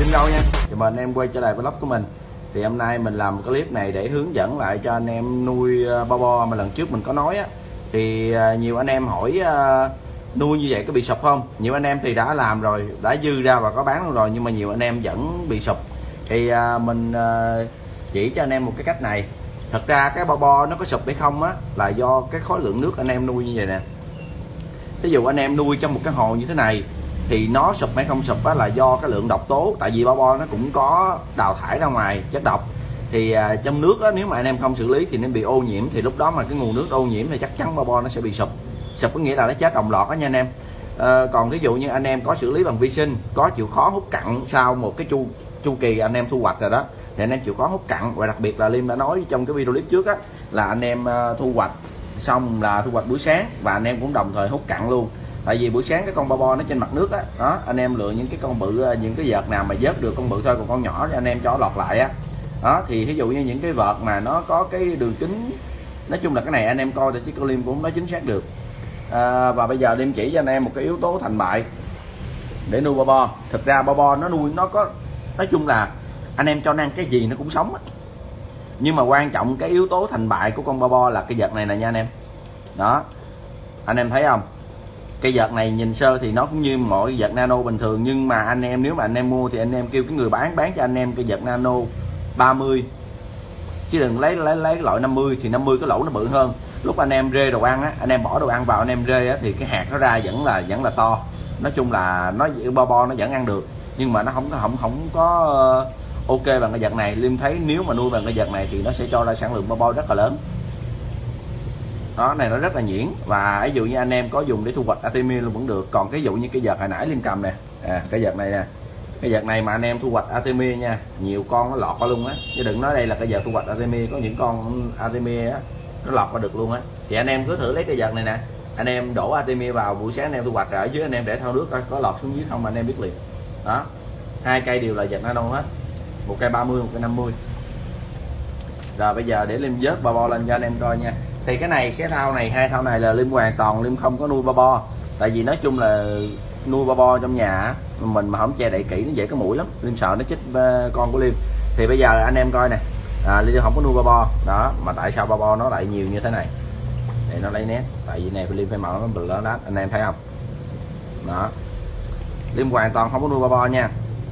Liêm Râu nha. Chào mừng anh em quay trở lại vlog của mình. Thì hôm nay mình làm một cái clip này để hướng dẫn lại cho anh em nuôi bo bo mà lần trước mình có nói á. Thì nhiều anh em hỏi nuôi như vậy có bị sụp không? Nhiều anh em thì đã làm rồi, đã dư ra và có bán luôn rồi, nhưng mà nhiều anh em vẫn bị sụp. Thì mình chỉ cho anh em một cái cách này. Thật ra cái bo bo nó có sụp hay không á là do cái khối lượng nước anh em nuôi như vậy nè. Ví dụ anh em nuôi trong một cái hồ như thế này thì nó sụp hay không sụp á là do cái lượng độc tố, tại vì bo bo nó cũng có đào thải ra ngoài chất độc. Thì trong nước á, nếu mà anh em không xử lý thì nó bị ô nhiễm, thì lúc đó mà cái nguồn nước ô nhiễm thì chắc chắn bo bo nó sẽ bị sụp. Sụp có nghĩa là nó chết đồng loạt đó nha anh em. Còn ví dụ như anh em có xử lý bằng vi sinh, có chịu khó hút cặn sau một cái chu kỳ anh em thu hoạch rồi đó, thì anh em chịu khó hút cặn. Và đặc biệt là Liêm đã nói trong cái video clip trước á là anh em thu hoạch xong là thu hoạch buổi sáng, và anh em cũng đồng thời hút cặn luôn. Tại vì buổi sáng cái con bo bo nó trên mặt nước á, đó anh em lựa những cái con bự, những cái vợt nào mà vớt được con bự thôi, còn con nhỏ thì anh em cho lọt lại á. Đó thì ví dụ như những cái vợt mà nó có cái đường kính, nói chung là cái này anh em coi để chứ Liêm cũng nói chính xác được. Và bây giờ Liêm chỉ cho anh em một cái yếu tố thành bại để nuôi bo bo. Thực ra bo bo nó nuôi nó có, nói chung là anh em cho nó ăn cái gì nó cũng sống á. Nhưng mà quan trọng cái yếu tố thành bại của con bo bo là cái vợt này nè nha anh em. Đó anh em thấy không, cái vợt này nhìn sơ thì nó cũng như mọi vợt nano bình thường, nhưng mà anh em nếu mà anh em mua thì anh em kêu cái người bán cho anh em cái vợt nano 30, chứ đừng lấy loại 50, thì 50 cái lỗ nó bự hơn. Lúc anh em rê đồ ăn á, anh em bỏ đồ ăn vào anh em rê á, thì cái hạt nó ra vẫn là to. Nói chung là nó bo bo nó vẫn ăn được, nhưng mà nó không có ok bằng cái vợt này. Liêm thấy nếu mà nuôi bằng cái vợt này thì nó sẽ cho ra sản lượng bo bo rất là lớn. Đó này nó rất là nhuyễn, và ví dụ như anh em có dùng để thu hoạch Artemia luôn vẫn được. Còn cái dụ như cái vợt hồi nãy Liêm cầm nè, cái vợt này nè, cái vợt này mà anh em thu hoạch Artemia nha, nhiều con nó lọt qua luôn á, chứ đừng nói đây là cái vợt thu hoạch Artemia. Có những con Artemia á nó lọt qua được luôn á. Thì anh em cứ thử lấy cái vợt này nè, anh em đổ Artemia vào buổi sáng anh em thu hoạch, rồi ở dưới anh em để thao nước coi có lọt xuống dưới không mà anh em biết liền. Đó, hai cây đều là vợt nano hết, một cây 30, một cây 50. Rồi bây giờ để Liêm vớt bo bo lên cho anh em coi nha. Thì cái này, cái thao này, hai thao này là Liêm hoàn toàn Liêm không có nuôi bo bo. Tại vì nói chung là nuôi bo bo trong nhà mình mà không che đậy kỹ nó dễ có muỗi lắm, Liêm sợ nó chích con của Liêm. Thì bây giờ anh em coi nè, Liêm không có nuôi bo bo đó, mà tại sao bo bo nó lại nhiều như thế này để nó lấy nét. Tại vì này Liêm phải mở nó bự lớn đó, anh em thấy không. Đó, Liêm hoàn toàn không có nuôi bo bo nha.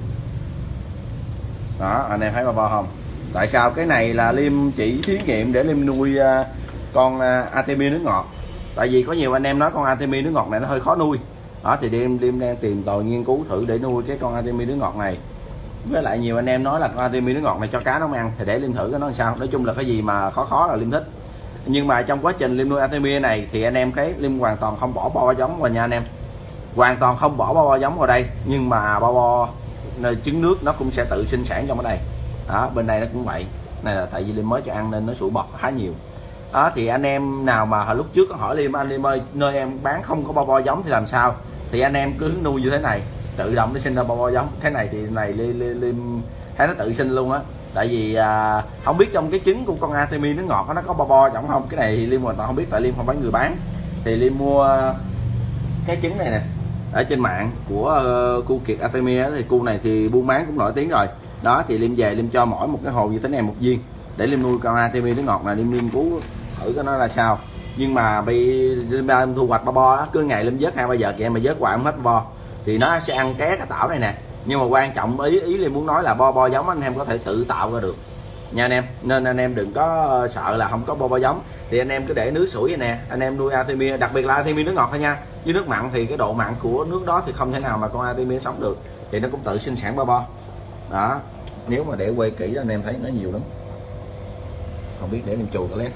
Đó anh em thấy bo bo không. Tại sao cái này là Liêm chỉ thí nghiệm để Liêm nuôi con Artemia nước ngọt. Tại vì có nhiều anh em nói con Artemia nước ngọt này nó hơi khó nuôi. Đó thì Liêm đang tìm tòi nghiên cứu thử để nuôi cái con Artemia nước ngọt này. Với lại nhiều anh em nói là con Artemia nước ngọt này cho cá nó ăn, thì để Liêm thử cái nó làm sao. Nói chung là cái gì mà khó là Liêm thích. Nhưng mà trong quá trình Liêm nuôi Artemia này thì anh em thấy Liêm hoàn toàn không bỏ bo giống vào nha anh em. Hoàn toàn không bỏ bo giống vào đây, nhưng mà bo trứng nước nó cũng sẽ tự sinh sản trong ở đây. Đó bên đây nó cũng vậy. Này là tại vì Liêm mới cho ăn nên nó sủi bọt khá nhiều. Đó thì anh em nào mà hồi lúc trước có hỏi Liêm, anh Liêm ơi nơi em bán không có bo bo giống thì làm sao, thì anh em cứ nuôi như thế này tự động nó sinh ra bo bo giống. Cái này thì này Liêm thấy nó tự sinh luôn á. Tại vì không biết trong cái trứng của con Artemia nước ngọt nó có bo bo giống không, cái này thì Liêm hoàn toàn không biết, tại Liêm không phải người bán. Thì Liêm mua cái trứng này nè ở trên mạng của cu Kiệt Artemia, thì cu này thì buôn bán cũng nổi tiếng rồi. Đó thì Liêm về Liêm cho mỗi một cái hồ như thế này một viên để Liêm nuôi con Artemia nước ngọt này. Liêm nghiên cứu thử cái nó ra sao. Nhưng mà bị Liêm thu hoạch bo bo cứ ngày Liêm vớt 2-3 giờ kìa mà vớt hoài không hết bo, thì nó sẽ ăn ké cái tảo này nè. Nhưng mà quan trọng ý Liêm muốn nói là bo bo giống anh em có thể tự tạo ra được nha anh em. Nên anh em đừng có sợ là không có bo bo giống. Thì anh em cứ để nước sủi vậy nè, anh em nuôi Artemia, đặc biệt là Artemia nước ngọt thôi nha. Với nước mặn thì cái độ mặn của nước đó thì không thể nào mà con Artemia sống được, thì nó cũng tự sinh sản bo bo. Đó, nếu mà để quay kỹ anh em thấy nó nhiều lắm. Không biết để Liêm chù cái lét.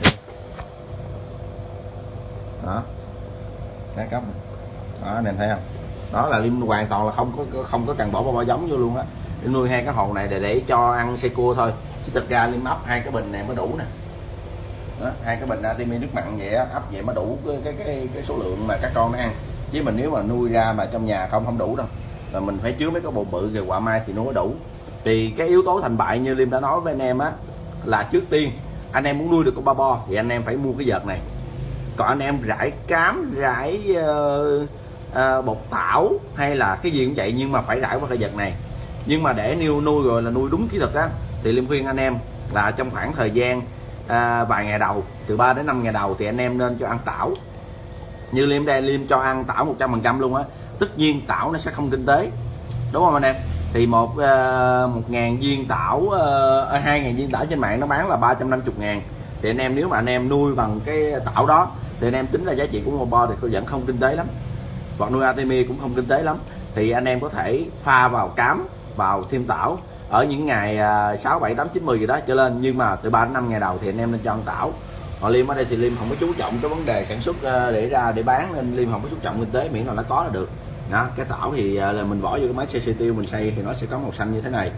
Đó, sát cấp. Đó anh em thấy không. Đó là Liêm hoàn toàn là không có cần bỏ bo bo giống vô luôn á. Liêm nuôi hai cái hồ này để cho ăn xe cua thôi, chứ thực ra Liêm ấp hai cái bình này mới đủ nè. Đó, hai cái bình Artemia nước mặn vậy á, ấp vậy mới đủ cái số lượng mà các con nó ăn. Chứ mình nếu mà nuôi ra mà trong nhà không đủ đâu, là mình phải chứa mấy cái bồn bự rồi quả mai thì nó mới đủ. Thì cái yếu tố thành bại như Liêm đã nói với anh em á, là trước tiên anh em muốn nuôi được con bo bo thì anh em phải mua cái vợt này. Còn anh em rải cám, rải bột tảo hay là cái gì cũng vậy, nhưng mà phải rải qua cái vợt này. Nhưng mà để nuôi rồi là nuôi đúng kỹ thuật á, thì Liêm khuyên anh em là trong khoảng thời gian vài ngày đầu, từ 3 đến 5 ngày đầu thì anh em nên cho ăn tảo. Như Liêm đây, Liêm cho ăn tảo 100% luôn á. Tất nhiên tảo nó sẽ không kinh tế, đúng không anh em? Thì 1.000 viên tảo, 2.000 viên tảo trên mạng nó bán là 350.000. Thì anh em nếu mà anh em nuôi bằng cái tảo đó thì anh em tính ra giá trị của bo thì vẫn không kinh tế lắm, hoặc nuôi Artemia cũng không kinh tế lắm. Thì anh em có thể pha vào cám, vào thêm tảo ở những ngày 6, 7, 8, 9, 10 gì đó trở lên. Nhưng mà từ 3 đến 5 ngày đầu thì anh em nên cho ăn tảo. Còn Liêm ở đây thì Liêm không có chú trọng cái vấn đề sản xuất để ra để bán, nên Liêm không có chú trọng kinh tế, miễn là nó có là được. Đó, cái tảo thì là mình bỏ vô cái máy xay tiêu mình xay thì nó sẽ có màu xanh như thế này.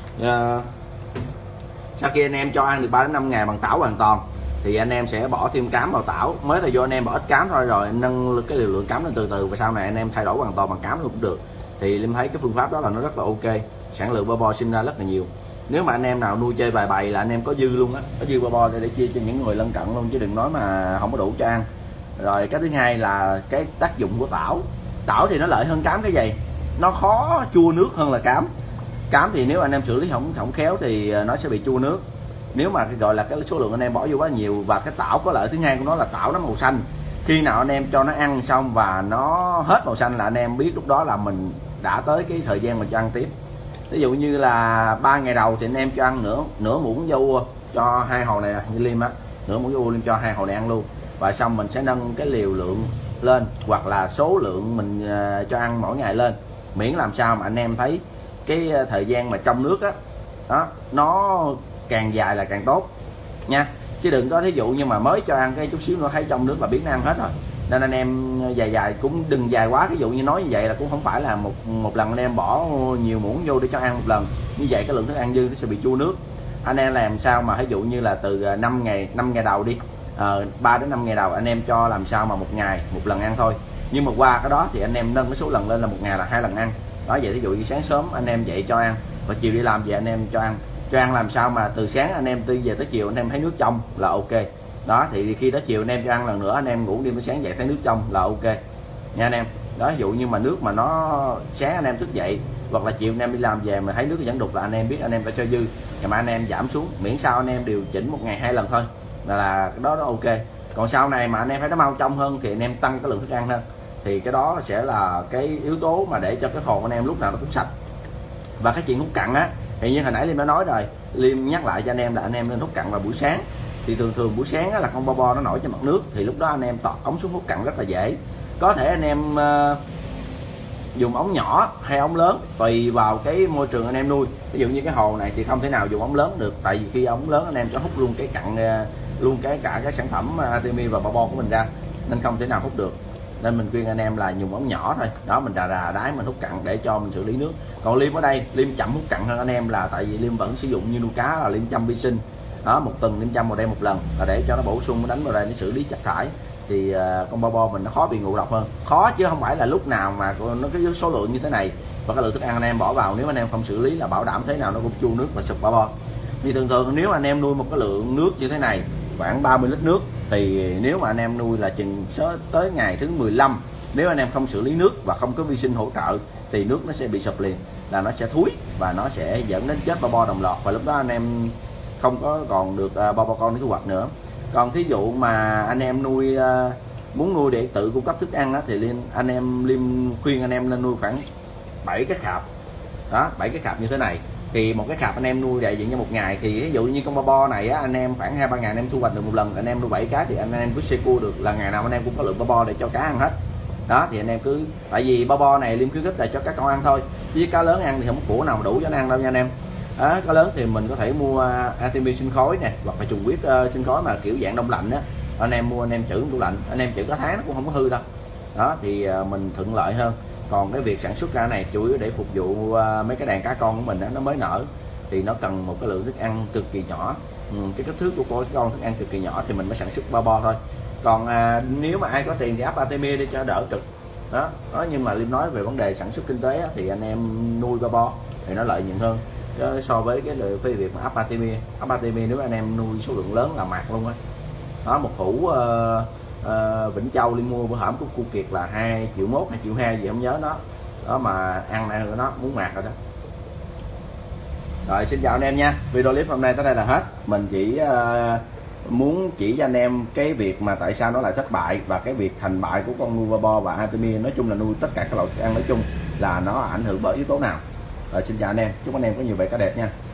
Sau khi anh em cho ăn được 3 đến 5 ngày bằng tảo hoàn toàn thì anh em sẽ bỏ thêm cám vào tảo. Mới là do anh em bỏ ít cám thôi, rồi nâng cái liều lượng cám lên từ từ, và sau này anh em thay đổi hoàn toàn bằng cám luôn cũng được. Thì Liêm thấy cái phương pháp đó là nó rất là ok, sản lượng bo sinh ra rất là nhiều. Nếu mà anh em nào nuôi chơi bài bày là anh em có dư luôn á, có dư bo để chia cho những người lân cận luôn, chứ đừng nói mà không có đủ cho ăn. Rồi cái thứ hai là cái tác dụng của tảo. Tảo thì nó lợi hơn cám cái gì? Nó khó chua nước hơn là cám. Cám thì nếu anh em xử lý không khéo thì nó sẽ bị chua nước. Nếu mà gọi là cái số lượng anh em bỏ vô quá nhiều. Và cái tảo có lợi thứ hai của nó là tảo nó màu xanh. Khi nào anh em cho nó ăn xong và nó hết màu xanh là anh em biết lúc đó là mình đã tới cái thời gian mà cho ăn tiếp. Ví dụ như là 3 ngày đầu thì anh em cho ăn nửa muỗng dâu cho 2 hồ này như Liêm á, nửa muỗng dâu Liêm cho 2 hồ này ăn luôn. Và xong mình sẽ nâng cái liều lượng lên, hoặc là số lượng mình cho ăn mỗi ngày lên, miễn làm sao mà anh em thấy cái thời gian mà trong nước á đó nó càng dài là càng tốt nha. Chứ đừng có thí dụ nhưng mà mới cho ăn cái chút xíu nữa thấy trong nước là biết nó ăn hết rồi. Nên anh em dài cũng đừng dài quá. Ví dụ như nói như vậy là cũng không phải là một lần anh em bỏ nhiều muỗng vô để cho ăn một lần, như vậy cái lượng thức ăn dư nó sẽ bị chua nước. Anh em làm sao mà ví dụ như là từ 5 ngày đầu đi, 3 đến 5 ngày đầu anh em cho làm sao mà một ngày một lần ăn thôi. Nhưng mà qua cái đó thì anh em nâng cái số lần lên là một ngày là 2 lần ăn đó. Vậy ví dụ như sáng sớm anh em dậy cho ăn, và chiều đi làm về anh em cho ăn. Cho ăn làm sao mà từ sáng anh em từ về tới chiều anh em thấy nước trong là ok đó. Thì khi đó chiều anh em cho ăn lần nữa, anh em ngủ đêm tới sáng dậy thấy nước trong là ok nha anh em. Đó, ví dụ như mà nước mà nó sáng anh em thức dậy hoặc là chiều anh em đi làm về mà thấy nước vẫn đục là anh em biết anh em phải cho dư, và mà anh em giảm xuống, miễn sao anh em điều chỉnh một ngày 2 lần thôi là cái đó ok. Còn sau này mà anh em thấy nó mau trong hơn thì anh em tăng cái lượng thức ăn hơn, thì cái đó sẽ là cái yếu tố mà để cho cái hồ anh em lúc nào nó cũng sạch. Và cái chuyện hút cặn á thì như hồi nãy Liêm đã nói rồi, Liêm nhắc lại cho anh em là anh em nên hút cặn vào buổi sáng. Thì thường buổi sáng á, là con bo nó nổi trên mặt nước, thì lúc đó anh em tọt ống xuống hút cặn rất là dễ. Có thể anh em dùng ống nhỏ hay ống lớn tùy vào cái môi trường anh em nuôi. Ví dụ như cái hồ này thì không thể nào dùng ống lớn được, tại vì khi ống lớn anh em sẽ hút luôn cái cặn, luôn cả cái sản phẩm Artemia và bo của mình ra, nên không thể nào hút được. Nên mình khuyên anh em là dùng ống nhỏ thôi đó, mình rà đáy mình hút cặn để cho mình xử lý nước. Còn Liêm ở đây Liêm chậm hút cặn hơn anh em là tại vì Liêm vẫn sử dụng như nuôi cá là Liêm chăm vi sinh đó, một tuần Liêm chăm vào đây một lần là để cho nó bổ sung, nó đánh vào đây để xử lý chất thải. Thì con bo mình nó khó bị ngộ độc hơn, khó chứ không phải là lúc nào mà nó cái số lượng như thế này và cái lượng thức ăn anh em bỏ vào nếu anh em không xử lý là bảo đảm thế nào nó cũng chua nước và sụp bo. Vì thường nếu anh em nuôi một cái lượng nước như thế này khoảng 30 lít nước, thì nếu mà anh em nuôi là chừng tới ngày thứ 15, nếu anh em không xử lý nước và không có vi sinh hỗ trợ thì nước nó sẽ bị sụp liền, là nó sẽ thúi và nó sẽ dẫn đến chết bo đồng loạt, và lúc đó anh em không có còn được bo con để thu hoạch nữa. Còn thí dụ mà anh em nuôi muốn nuôi để tự cung cấp thức ăn đó, thì Liêm khuyên anh em nên nuôi khoảng 7 cái khạp đó, 7 cái khạp như thế này. Thì một cái khạp anh em nuôi đại diện cho một ngày, thì ví dụ như con bo này á, anh em khoảng 2-3 ngày anh em thu hoạch được một lần, anh em nuôi 7 cái thì anh em cứ xe cua được là ngày nào anh em cũng có lượng bo để cho cá ăn hết đó. Thì anh em cứ, tại vì bo này Liêm khuyến khích là cho các con ăn thôi, chứ cá lớn ăn thì không có của nào mà đủ cho nó ăn đâu nha anh em. Đó, cá lớn thì mình có thể mua Artemia sinh khối nè, hoặc là trùng huyết sinh khối mà kiểu dạng đông lạnh á, anh em mua anh em trữ tủ lạnh, anh em trữ cả tháng nó cũng không có hư đâu đó, thì mình thuận lợi hơn. Còn cái việc sản xuất ra này chủ yếu để phục vụ mấy cái đàn cá con của mình đó, nó mới nở thì nó cần một cái lượng thức ăn cực kỳ nhỏ, cái kích thước của con thức ăn cực kỳ nhỏ thì mình mới sản xuất bo thôi. Còn nếu mà ai có tiền thì áp Artemia đi cho đỡ cực đó. Nhưng mà Liêm nói về vấn đề sản xuất kinh tế á, thì anh em nuôi bo thì nó lợi nhuận hơn so với cái việc mà áp Artemia nếu anh em nuôi số lượng lớn là mạt luôn á đó. Một hũ Vĩnh Châu Liêm mua bữa hổm của Cu Kiệt là 2,1 triệu 2,2 triệu gì không nhớ đó, mà ăn này nó muốn mạt rồi đó. Rồi xin chào anh em nha. Video clip hôm nay tới đây là hết. Mình chỉ muốn chỉ cho anh em cái việc mà tại sao nó lại thất bại và cái việc thành bại của con nuôi bo và Artemia, nói chung là nuôi tất cả các loại thức ăn nói chung là nó ảnh hưởng bởi yếu tố nào. Rồi xin chào anh em, chúc anh em có nhiều bể cá đẹp nha.